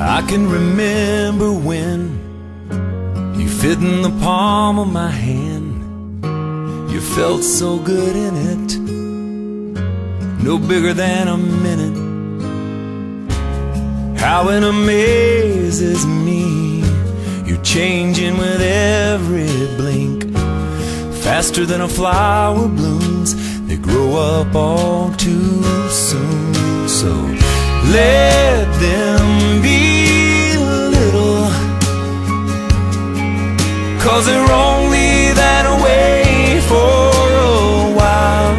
I can remember when you fit in the palm of my hand. You felt so good in it, no bigger than a minute. How it amazes me, you're changing with every blink. Faster than a flower blooms, they grow up all too soon. So let them be little, 'cause they're only that way for a while.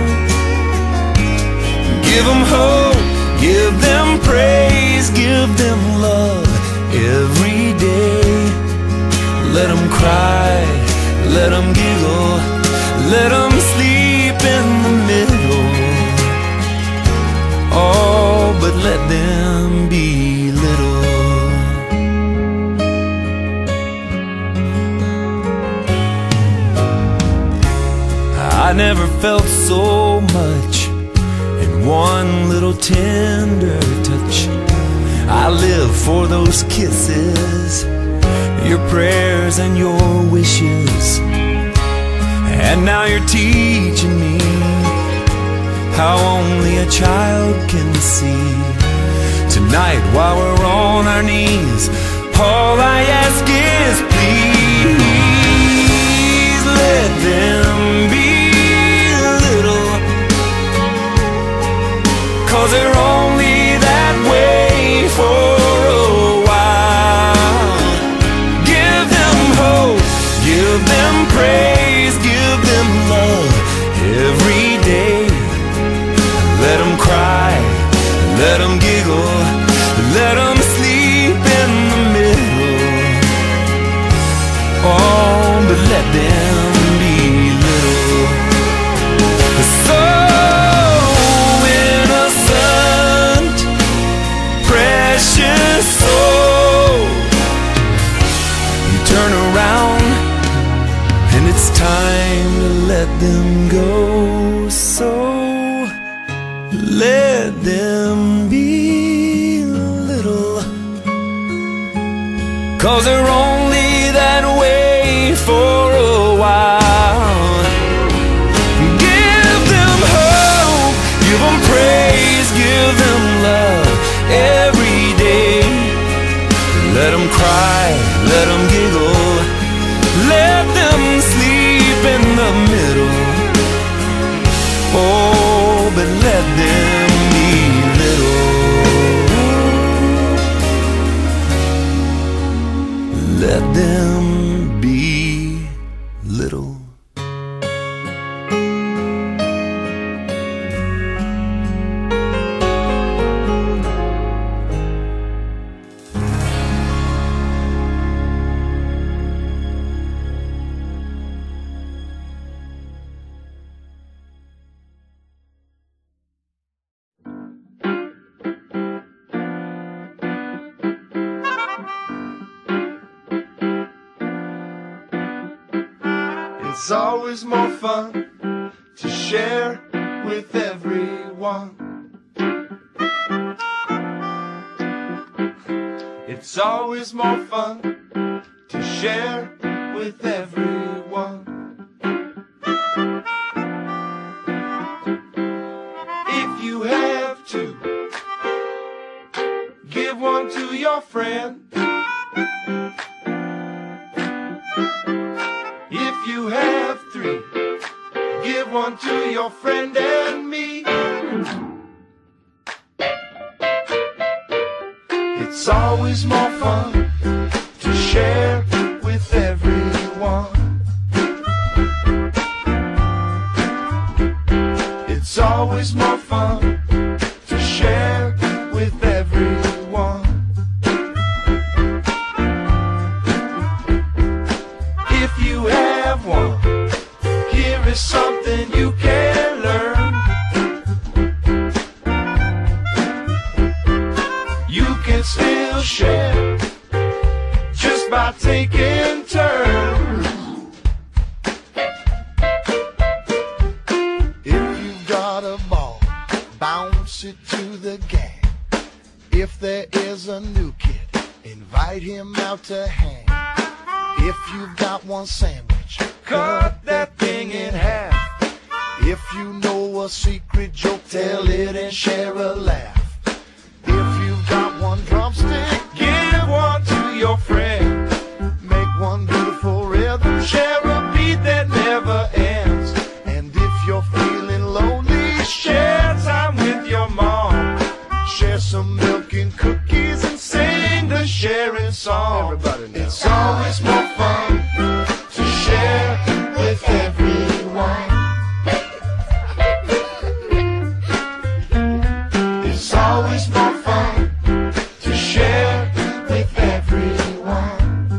Give them hope, give them praise, give them love every day. Let them cry, let them giggle, let them sleep in the middle. Oh, but let them be little. I never felt so much in one little tender touch. I live for those kisses, your prayers and your wishes. And now you're teaching me how only a child can see. Tonight while we're on our knees, all I ask is please let them be little, 'cause they're only that way for a while. Give them hope, give them praise, give them love every day. Let them cry, let them giggle, let them sleep in the middle. Oh, but let them be little. So innocent, precious soul. You turn around and it's time to let them go. So let them be little, 'cause they're only that way for a while. Give them hope, give them praise, give them love every day. Let them cry, let them giggle, let them sleep in the middle. Oh, but let them be little. Let them be little. It's always more fun to share with everyone. It's always more fun to share with everyone. If you have to, give one to your friend. If you have 3, give one to your friend and me. It's always more fun to share with everyone. It's always more fun to share with everyone. If you have one, here is something you can learn. You can still share just by taking turns. If you've got a ball, bounce it to the gang. If there is a new kid, Invite him out to hang. If you've got one sandwich, cut that thing in half. If you know a secret joke, tell it and share a laugh. If you've got one drumstick, give one to your friend. Make one beautiful rhythm, share a beat that never ends. And if you're feeling lonely, share time with your mom. Share some milk and cookies and sing the sharing song. Everybody now. It's always more fun to share with everyone. It's always more fun to share with everyone.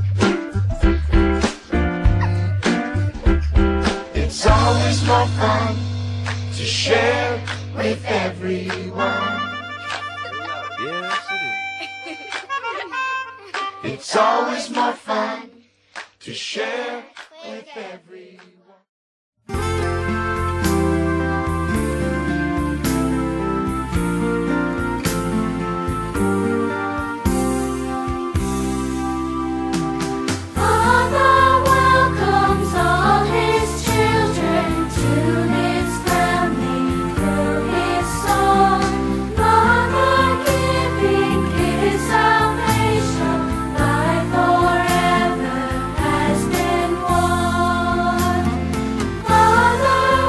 It's always more fun to share with everyone. Yes, it is. It's always more fun to share with everyone. Father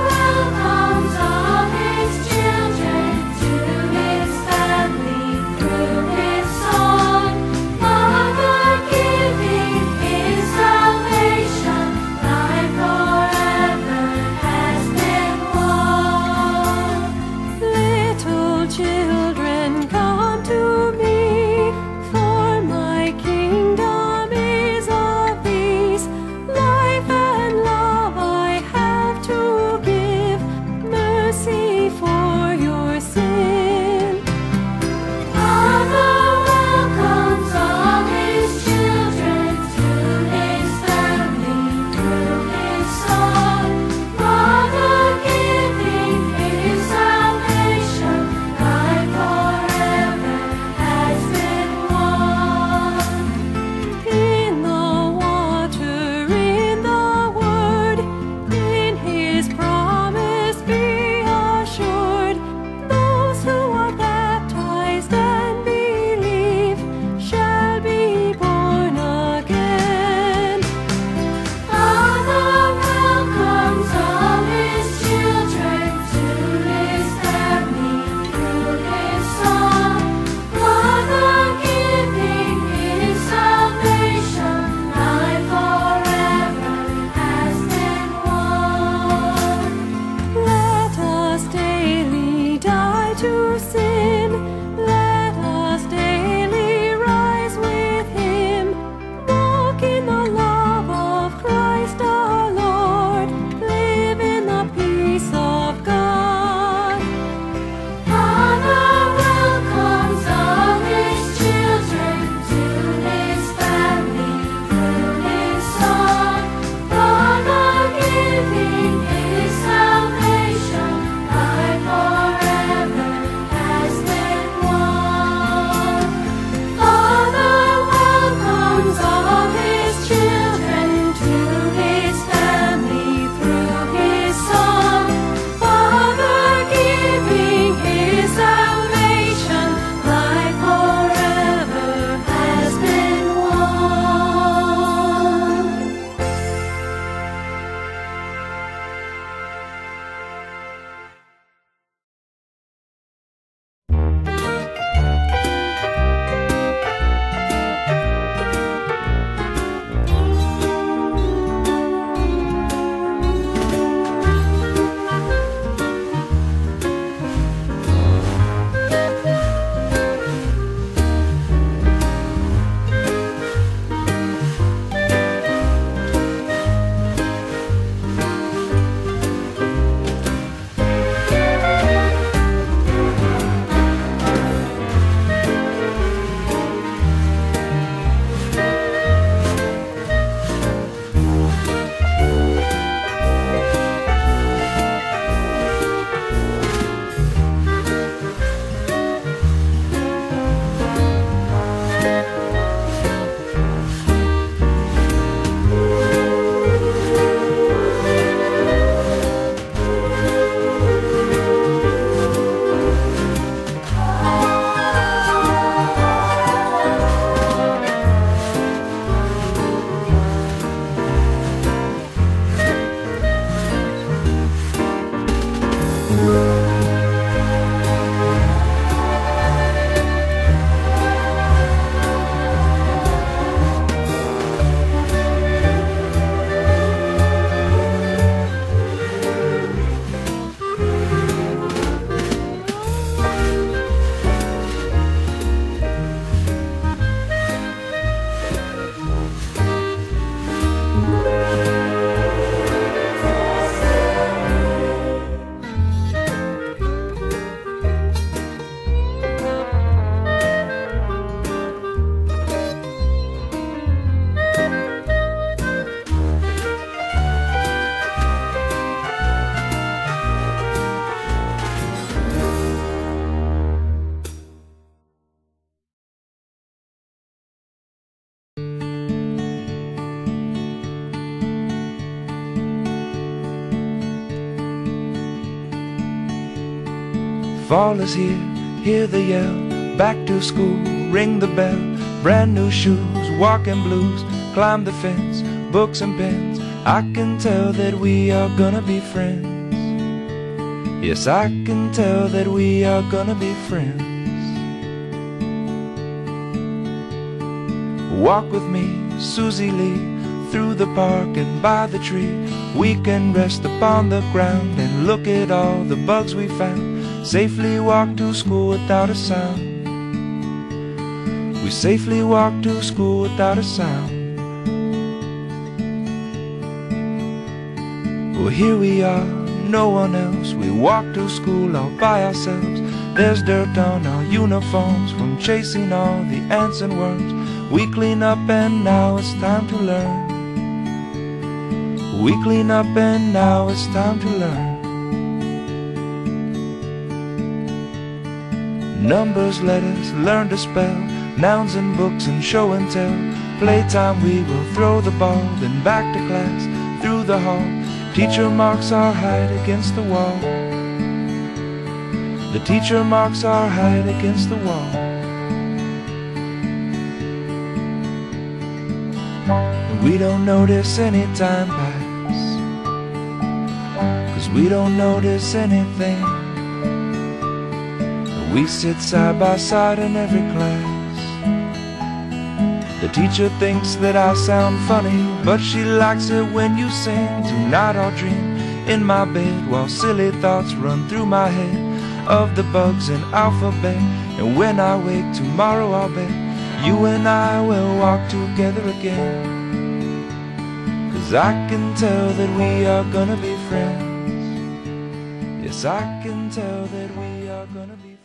Fall is here, hear the yell, back to school, ring the bell, brand new shoes, walking blues, climb the fence, books and pens. I can tell that we are gonna be friends. Yes, I can tell that we are gonna be friends. Walk with me, Susie Lee, through the park and by the tree. We can rest upon the ground and look at all the bugs we found. Safely walk to school without a sound. We safely walk to school without a sound. Well, here we are, no one else. We walk to school all by ourselves. There's dirt on our uniforms from chasing all the ants and worms. We clean up and now it's time to learn. We clean up and now it's time to learn. Numbers, letters, learn to spell, nouns and books and show and tell. Playtime we will throw the ball, then back to class, through the hall. Teacher marks our height against the wall. The teacher marks our height against the wall. We don't notice any time pass, 'cause we don't notice anything. We sit side by side in every class. The teacher thinks that I sound funny, but she likes it when you sing. Tonight I'll dream in my bed while silly thoughts run through my head of the bugs in alphabet. And when I wake tomorrow I'll bet you and I will walk together again. 'Cause I can tell that we are gonna be friends. Yes, I can tell that we are gonna be friends.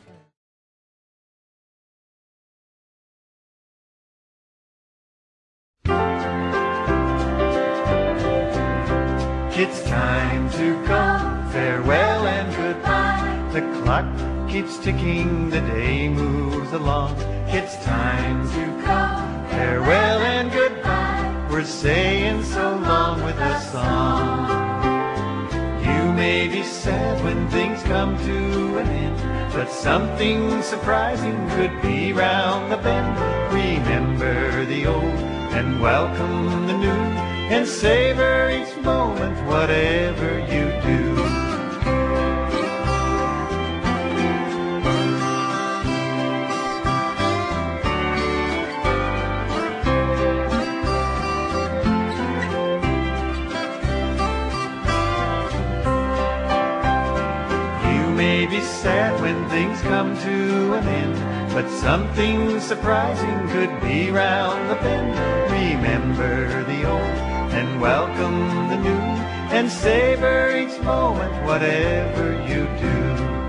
It's time to go, farewell and goodbye. The clock keeps ticking, the day moves along. It's time to go, farewell and goodbye. We're saying so long with a song. You may be sad when things come to an end, but something surprising could be round the bend. Remember the old and welcome the new, and savor each moment, whatever you do. You may be sad when things come to an end, but something surprising could be round the bend. Remember the old and welcome the new, and savor each moment, whatever you do.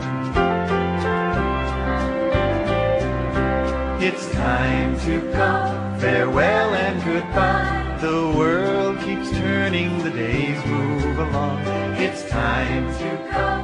It's time to go, farewell and goodbye. The world keeps turning, the days move along. It's time to go,